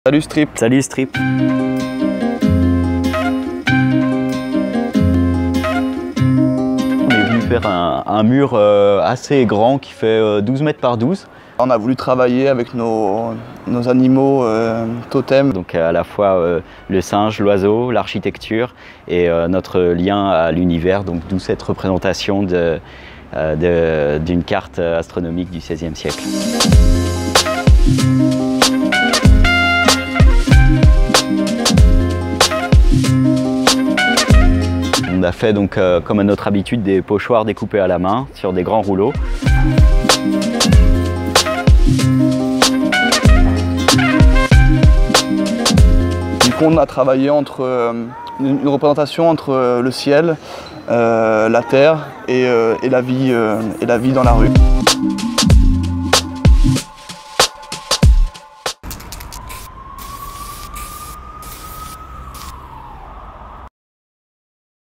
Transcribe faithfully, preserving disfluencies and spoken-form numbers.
Salut Strip. Salut Strip. On est venu faire un, un mur euh, assez grand qui fait euh, douze mètres par douze. On a voulu travailler avec nos, nos animaux euh, totems. Donc à la fois euh, le singe, l'oiseau, l'architecture et euh, notre lien à l'univers, donc d'où cette représentation de, euh, d'une carte astronomique du seizième siècle. On a fait donc, euh, comme à notre habitude, des pochoirs découpés à la main sur des grands rouleaux. Du coup, on a travaillé entre euh, une représentation entre euh, le ciel, euh, la terre et, euh, et, la vie, euh, et la vie dans la rue.